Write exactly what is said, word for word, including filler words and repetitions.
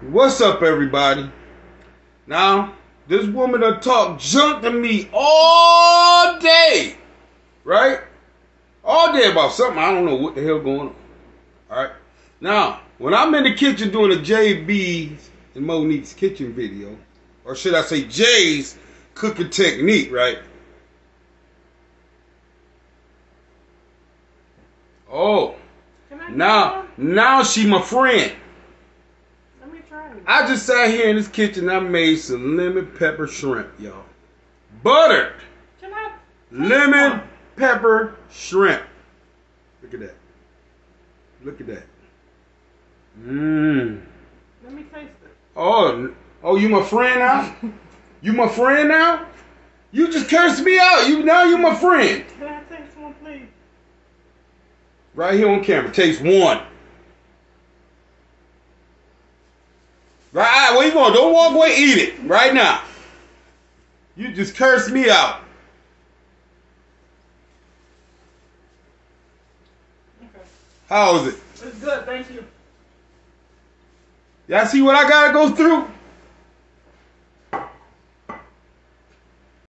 What's up, everybody? Now, this woman done talk junk to me all day, right? All day about something. I don't know what the hell going on. All right. Now, when I'm in the kitchen doing a J B's and Monique's kitchen video, or should I say Jay's cooking technique, right? Oh, now, now she my friend. Let me try it. I just sat here in this kitchen. I made some lemon pepper shrimp, y'all. Buttered Can I? lemon pepper shrimp. Look at that. Look at that. Mmm. Let me taste it. Oh, oh, you my friend now? You my friend now? You just cursed me out. You now you my friend. Can I taste one, please? Right here on camera. Taste one. Right, where you going? Don't walk away. Eat it right now. You just cursed me out. Okay. How is it? It's good, thank you. Y'all see what I gotta go through?